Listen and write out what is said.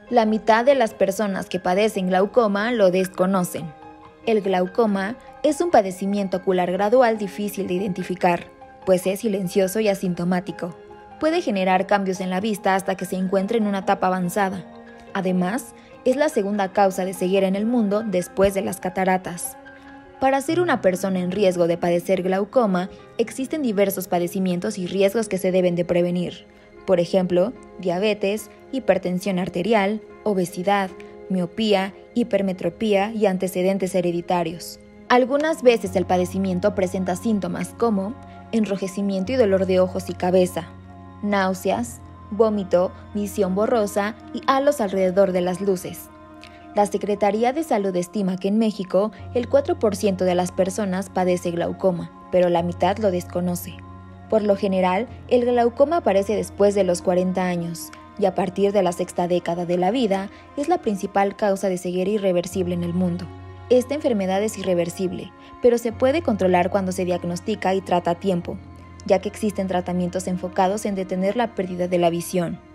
La mitad de las personas que padecen glaucoma lo desconocen. El glaucoma es un padecimiento ocular gradual difícil de identificar, pues es silencioso y asintomático. Puede generar cambios en la vista hasta que se encuentre en una etapa avanzada. Además, es la segunda causa de ceguera en el mundo después de las cataratas. Para ser una persona en riesgo de padecer glaucoma, existen diversos padecimientos y riesgos que se deben de prevenir. Por ejemplo, diabetes, hipertensión arterial, obesidad, miopía, hipermetropía y antecedentes hereditarios. Algunas veces el padecimiento presenta síntomas como enrojecimiento y dolor de ojos y cabeza, náuseas, vómito, visión borrosa y halos alrededor de las luces. La Secretaría de Salud estima que en México el 4% de las personas padece glaucoma, pero la mitad lo desconoce. Por lo general, el glaucoma aparece después de los 40 años y a partir de la sexta década de la vida es la principal causa de ceguera irreversible en el mundo. Esta enfermedad es irreversible, pero se puede controlar cuando se diagnostica y trata a tiempo, ya que existen tratamientos enfocados en detener la pérdida de la visión.